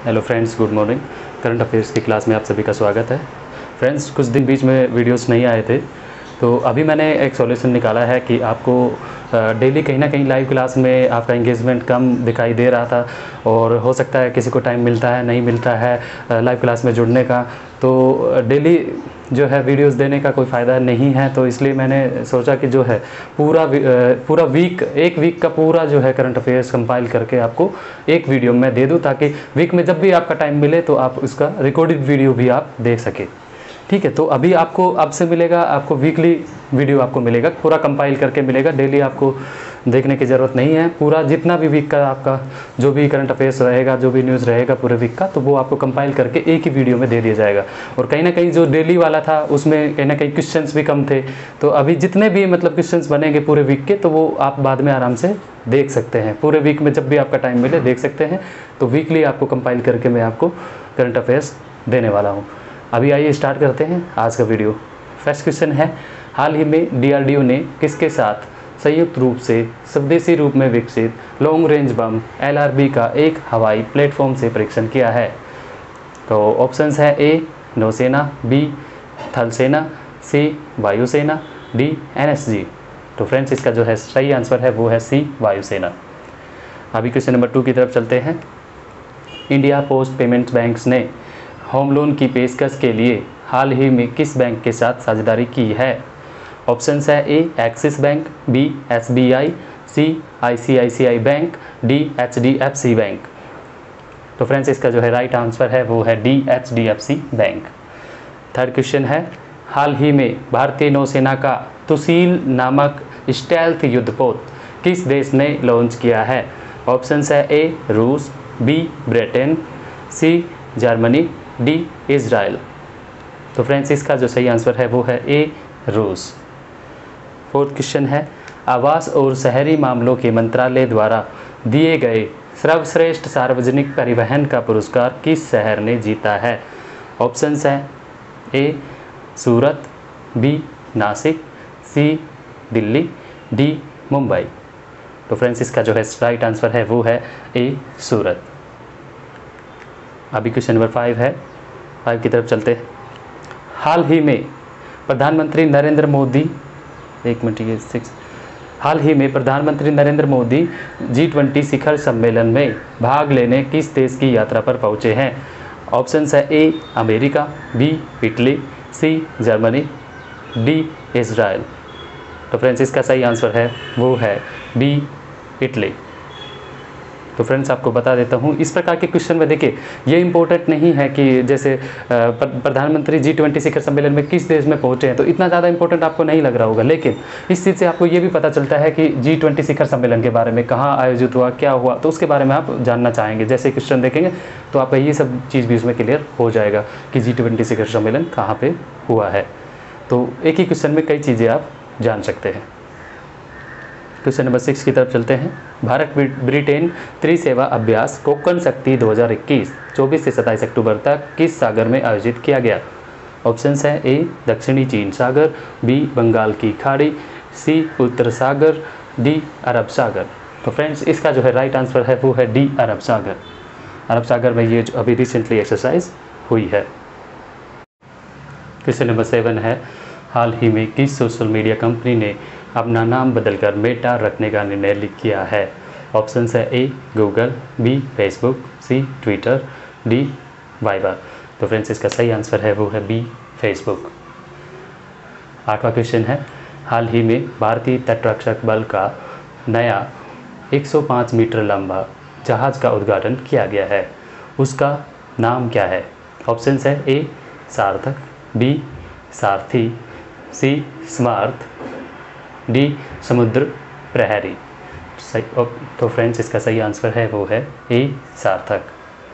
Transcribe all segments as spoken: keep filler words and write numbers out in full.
Hello friends, good morning. Current affairs की class में आप सभी का स्वागत है। फ्रेंड्स, कुछ दिन बीच में वीडियोस नहीं आए थे, तो अभी मैंने एक सॉल्यूशन निकाला है कि आपको डेली कहीं ना कहीं लाइव क्लास में आपका एंगेजमेंट कम दिखाई दे रहा था, और हो सकता है किसी को टाइम मिलता है नहीं मिलता है लाइव क्लास में जुड़ने का, तो डेली जो है वीडियोस देने का कोई फ़ायदा नहीं है। तो इसलिए मैंने सोचा कि जो है पूरा पूरा वीक एक वीक का पूरा जो है करंट अफेयर्स कंपाइल करके आपको एक वीडियो में दे दूं, ताकि वीक में जब भी आपका टाइम मिले तो आप उसका रिकॉर्डेड वीडियो भी आप देख सकें। ठीक है, तो अभी आपको अब से मिलेगा, आपको वीकली वीडियो आपको मिलेगा, पूरा कंपाइल करके मिलेगा। डेली आपको देखने की ज़रूरत नहीं है। पूरा जितना भी वीक का आपका जो भी करंट अफेयर्स रहेगा, जो भी न्यूज़ रहेगा पूरे वीक का, तो वो आपको कंपाइल करके एक ही वीडियो में दे दिया जाएगा। और कहीं ना कहीं जो डेली वाला था उसमें कहीं ना कहीं क्वेश्चंस भी कम थे, तो अभी जितने भी मतलब क्वेश्चंस बनेंगे पूरे वीक के, तो वो आप बाद में आराम से देख सकते हैं। पूरे वीक में जब भी आपका टाइम मिले देख सकते हैं। तो वीकली आपको कंपाइल करके मैं आपको करंट अफेयर्स देने वाला हूँ। अभी आइए स्टार्ट करते हैं आज का वीडियो। फर्स्ट क्वेश्चन है, हाल ही में डी आर डी ओ ने किसके साथ संयुक्त रूप से स्वदेशी रूप में विकसित long range bomb L R B का एक हवाई प्लेटफॉर्म से परीक्षण किया है? तो ऑप्शंस है ए नौसेना, बी थल सेना, सी वायुसेना, डी एन एस जी। तो फ्रेंड्स, इसका जो है सही आंसर है वो है सी वायुसेना। अभी क्वेश्चन नंबर टू की तरफ चलते हैं। इंडिया पोस्ट पेमेंट्स बैंक्स ने होम लोन की पेशकश के लिए हाल ही में किस बैंक के साथ साझेदारी की है? ऑप्शंस है A Axis bank, B S B I, C I C I C I bank, D H D F C bank. तो फ्रेंड्स, इसका जो है राइट आंसर है वो है D H D F C bank. Third question है, हाल ही में भारतीय नौसेना का तुसील नामक स्टेल्थ युद्धपोत किस देश ने लॉन्च किया है? ऑप्शंस है ए रूस, B Britain, C Germany, D Israel. तो फ्रेंड्स, इसका जो सही आंसर है वो है ए रूस। फोर्थ क्वेश्चन है, आवास और शहरी मामलों के मंत्रालय द्वारा दिए गए सर्वश्रेष्ठ सार्वजनिक परिवहन का पुरस्कार किस शहर ने जीता है? ऑप्शंस हैं A Surat, B Nashik, C Delhi, D Mumbai. तो फ्रेंड्स, इसका जो है राइट आंसर है वो है ए सूरत। अभी क्वेश्चन नंबर फाइव है, फाइव की तरफ चलते हैं। हाल ही में प्रधानमंत्री नरेंद्र मोदी एक मिनट ये सिक्स हाल ही में प्रधानमंत्री नरेंद्र मोदी जी ट्वेंटी शिखर सम्मेलन में भाग लेने किस देश की यात्रा पर पहुंचे हैं? ऑप्शंस है A America, B Italy, C Germany, D Israel. तो फ्रेंड्स, इसका सही आंसर है वो है बी इटली। तो फ्रेंड्स, आपको बता देता हूँ, इस प्रकार के क्वेश्चन में देखिए ये इंपॉर्टेंट नहीं है कि जैसे प्रधानमंत्री जी ट्वेंटी शिखर सम्मेलन में किस देश में पहुँचे हैं, तो इतना ज़्यादा इंपॉर्टेंट आपको नहीं लग रहा होगा। लेकिन इस चीज़ से आपको ये भी पता चलता है कि जी ट्वेंटी शिखर सम्मेलन के बारे में कहाँ आयोजित हुआ, क्या हुआ, तो उसके बारे में आप जानना चाहेंगे। जैसे क्वेश्चन देखेंगे तो आपका ये सब चीज़ भी उसमें क्लियर हो जाएगा कि जी ट्वेंटी शिखर सम्मेलन कहाँ पर हुआ है। तो एक ही क्वेश्चन में कई चीज़ें आप जान सकते हैं। क्वेश्चन नंबर सिक्स की तरफ चलते हैं। भारत ब्रिटेन त्रिसेवा अभ्यास कोकण शक्ति दो हज़ार इक्कीस चौबीस से सत्ताईस अक्टूबर तक किस सागर में आयोजित किया गया? ऑप्शंस हैं ए दक्षिणी चीन सागर, बी बंगाल की खाड़ी, सी उत्तर सागर, डी अरब सागर। तो फ्रेंड्स, इसका जो है राइट आंसर है वो है डी अरब सागर। अरब सागर में ये जो अभी रिसेंटली एक्सरसाइज हुई है। क्वेश्चन नंबर सेवन है, हाल ही में किस सोशल मीडिया कंपनी ने अपना नाम बदलकर मेटा रखने का निर्णय किया है? ऑप्शंस है A Google, B Facebook, C Twitter, D Viber. तो फ्रेंड्स, इसका सही आंसर है वो है बी फेसबुक। आठवां क्वेश्चन है, हाल ही में भारतीय तटरक्षक बल का नया एक सौ पाँच मीटर लंबा जहाज़ का उद्घाटन किया गया है, उसका नाम क्या है? ऑप्शंस है ए सार्थक, बी सारथी, सी स्मार्थ, डी समुद्र प्रहरी। सही। तो फ्रेंड्स, इसका सही आंसर है वो है ए सार्थक।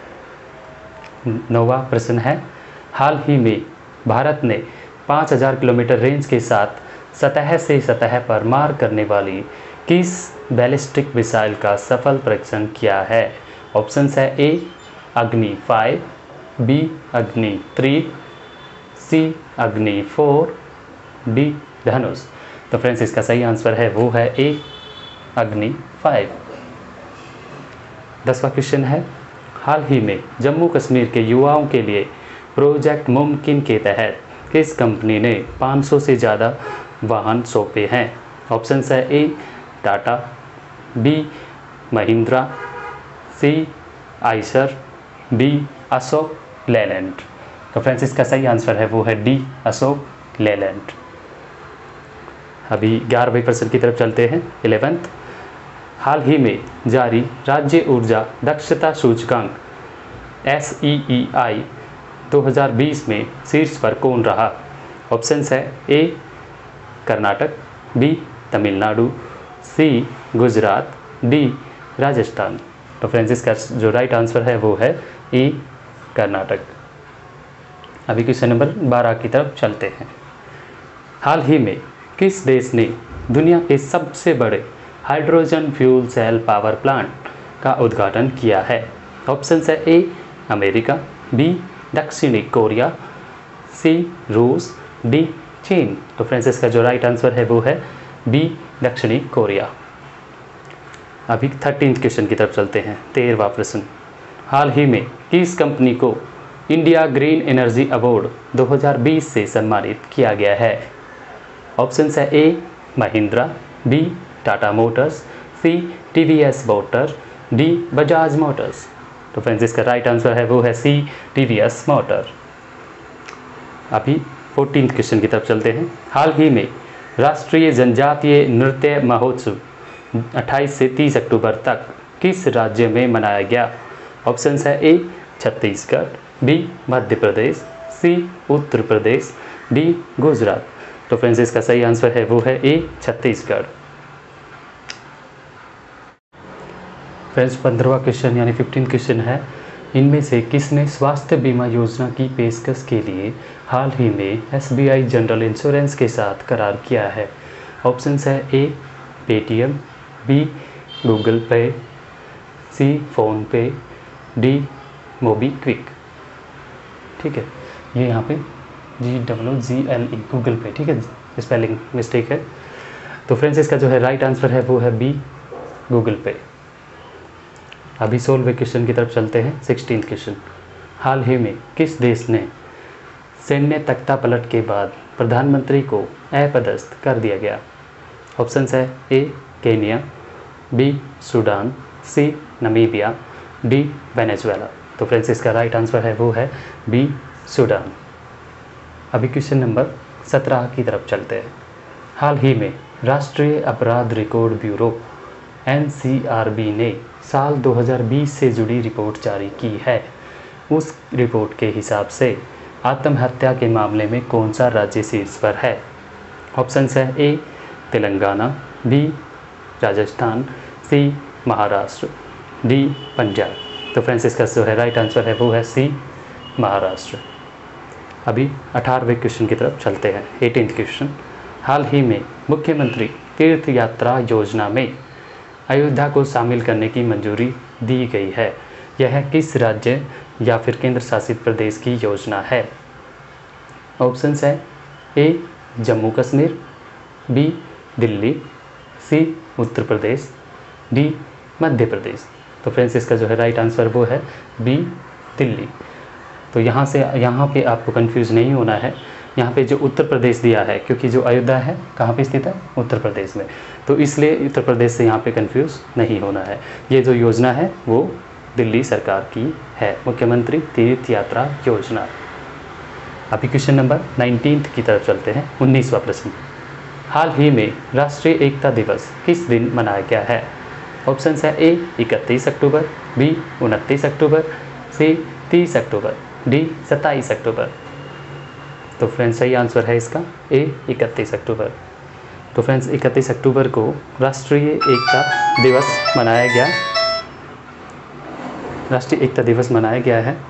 नौवां प्रश्न है, हाल ही में भारत ने पाँच हज़ार किलोमीटर रेंज के साथ सतह से सतह पर मार करने वाली किस बैलिस्टिक मिसाइल का सफल परीक्षण किया है? ऑप्शंस है A Agni five, B Agni three, C Agni four, D धनुष। तो फ्रेंड्स, इसका सही आंसर है वो है ए अग्नि फाइव। दसवां क्वेश्चन है, हाल ही में जम्मू कश्मीर के युवाओं के लिए प्रोजेक्ट मुमकिन के तहत किस कंपनी ने पाँच सौ से ज़्यादा वाहन सौंपे हैं? ऑप्शन है A Tata, B Mahindra, C Eicher, D Ashok Leyland. तो फ्रेंड्स इसका सही आंसर है वो है डी अशोक लेलैंड। अभी ग्यारहवें प्रश्न की तरफ चलते हैं, इलेवेंथ। हाल ही में जारी राज्य ऊर्जा दक्षता सूचकांक एस ई ई आई दो हज़ार बीस में शीर्ष पर कौन रहा? ऑप्शन है A Karnataka, B Tamil Nadu, C Gujarat, D Rajasthan. तो फ्रेंड्स इसका जो राइट आंसर है वो है ए कर्नाटक। अभी क्वेश्चन नंबर बारह की तरफ चलते हैं। हाल ही में किस देश ने दुनिया के सबसे बड़े hydrogen fuel cell power plant का उद्घाटन किया है? ऑप्शन है ए अमेरिका, बी दक्षिणी कोरिया, सी रूस, डी चीन। तो फ्रेंड्स इसका जो राइट आंसर है वो है बी दक्षिणी कोरिया। अभी थर्टीन क्वेश्चन की तरफ चलते हैं, तेरहवां प्रश्न। हाल ही में किस कंपनी को इंडिया ग्रीन एनर्जी अवार्ड दो हज़ार बीस से सम्मानित किया गया है? ऑप्शन है A Mahindra, B Tata motors, C TVS motor, D Bajaj motors. तो फ्रेंड्स इसका राइट आंसर है वो है सी टीवीएस मोटर। अभी फोर्टीन क्वेश्चन की तरफ चलते हैं। हाल ही में राष्ट्रीय जनजातीय नृत्य महोत्सव अट्ठाईस से तीस अक्टूबर तक किस राज्य में मनाया गया? ऑप्शन है A Chhattisgarh, B Madhya Pradesh, C Uttar Pradesh, D Gujarat. तो फ्रेंड्स इसका सही आंसर है वो है ए छत्तीसगढ़। फ्रेंड्स पंद्रहवां क्वेश्चन यानी फिफ्टीन क्वेश्चन है, इनमें से किसने स्वास्थ्य बीमा योजना की पेशकश के लिए हाल ही में S B I general insurance के साथ करार किया है? ऑप्शन है ए Paytm, B Google Pay, C PhonePe, D MobiKwik. ठीक है, ये यहाँ पे G W G L E Google Pay, ठीक है, स्पेलिंग मिस्टेक है। तो फ्रेंड्स इसका जो है राइट आंसर है वो है बी गूगल पे। अभी सोलहवें क्वेश्चन की तरफ चलते हैं, सिक्सटीन क्वेश्चन। हाल ही में किस देश ने सैन्य तख्ता पलट के बाद प्रधानमंत्री को अपदस्थ कर दिया गया? ऑप्शन है A Kenya, B Sudan, C Namibia, D Venezuela. तो फ्रेंड्स इसका राइट आंसर है वो है बी सूडान। अभी क्वेश्चन नंबर सत्रह की तरफ चलते हैं। हाल ही में राष्ट्रीय अपराध record bureau N C R B ने साल दो हज़ार बीस से जुड़ी रिपोर्ट जारी की है। उस रिपोर्ट के हिसाब से आत्महत्या के मामले में कौन सा राज्य शीर्ष पर है? ऑप्शन है A Telangana, B Rajasthan, C Maharashtra, D Punjab. तो फ्रेंड्स इसका जो है राइट आंसर है वो है सी महाराष्ट्र। अभी अठारहवें क्वेश्चन की तरफ चलते हैं, एटीन्थ क्वेश्चन। हाल ही में मुख्यमंत्री तीर्थ यात्रा योजना में अयोध्या को शामिल करने की मंजूरी दी गई है। यह किस राज्य या फिर केंद्र शासित प्रदेश की योजना है? ऑप्शन है A Jammu Kashmir, B Delhi, C Uttar Pradesh, D Madhya Pradesh. तो फ्रेंड्स इसका जो है राइट आंसर वो है बी दिल्ली। तो यहाँ से यहाँ पे आपको कंफ्यूज नहीं होना है। यहाँ पे जो उत्तर प्रदेश दिया है, क्योंकि जो अयोध्या है कहाँ पे स्थित है? उत्तर प्रदेश में, तो इसलिए उत्तर प्रदेश से यहाँ पे कंफ्यूज नहीं होना है। ये जो योजना है वो दिल्ली सरकार की है, मुख्यमंत्री तीर्थ यात्रा योजना। अभी क्वेश्चन नंबर नाइनटीन की तरफ चलते हैं, उन्नीसवां प्रश्न। हाल ही में राष्ट्रीय एकता दिवस किस दिन मनाया गया है? ऑप्शन है ए इकतीस अक्टूबर, बी उनतीस अक्टूबर, सी तीस अक्टूबर, डी सत्ताईस अक्टूबर। तो फ्रेंड्स सही आंसर है इसका ए इकतीस अक्टूबर। तो फ्रेंड्स इकतीस अक्टूबर को राष्ट्रीय एकता दिवस मनाया गया राष्ट्रीय एकता दिवस मनाया गया है।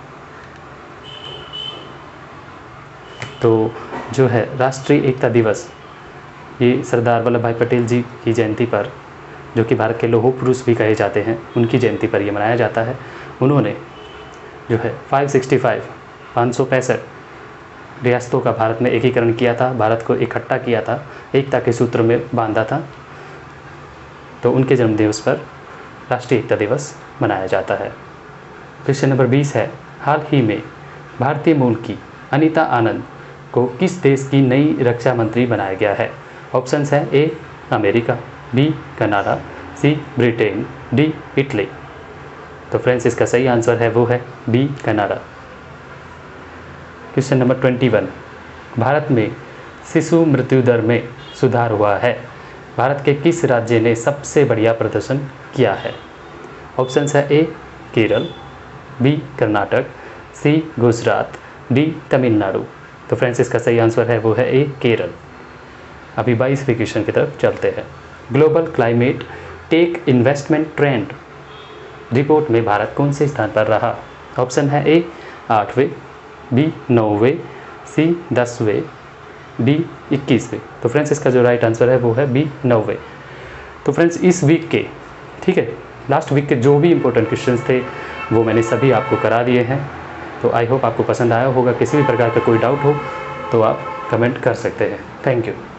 तो जो है राष्ट्रीय एकता दिवस ये सरदार वल्लभ भाई पटेल जी की जयंती पर, जो कि भारत के लौह पुरुष भी कहे जाते हैं, उनकी जयंती पर ये मनाया जाता है। उन्होंने जो है पाँच सौ पैंसठ पाँच सौ पैंसठ रियासतों का भारत में एकीकरण किया था, भारत को इकट्ठा किया था, एकता के सूत्र में बांधा था। तो उनके जन्मदिवस पर राष्ट्रीय एकता दिवस मनाया जाता है। क्वेश्चन नंबर बीस है, हाल ही में भारतीय मूल की अनीता आनंद को किस देश की नई रक्षा मंत्री बनाया गया है? ऑप्शंस है A America, B Canada, C Britain, D Italy. तो फ्रेंड्स इसका सही आंसर है वो है B Canada. Question number twenty one, Bharat में शिशु मृत्यु दर में सुधार हुआ है, भारत के किस राज्य ने सबसे बढ़िया प्रदर्शन किया है? ऑप्शंस है A Kerala, B Karnataka, C Gujarat, D Tamil Nadu. तो फ्रेंड्स इसका सही आंसर है वो है ए केरल। अभी बाईसवीं क्वेश्चन की तरफ चलते हैं। Global climate tech investment trend report में भारत कौन से स्थान पर रहा? ऑप्शन है ए आठवें, बी नौवें, सी दसवें, डी इक्कीसवें। तो फ्रेंड्स इसका जो राइट आंसर है वो है बी नौवें। तो फ्रेंड्स इस वीक के, ठीक है, लास्ट वीक के जो भी इंपॉर्टेंट क्वेश्चंस थे वो मैंने सभी आपको करा दिए हैं। तो आई होप आपको पसंद आया होगा। किसी भी प्रकार का कोई डाउट हो तो आप कमेंट कर सकते हैं। Thank you.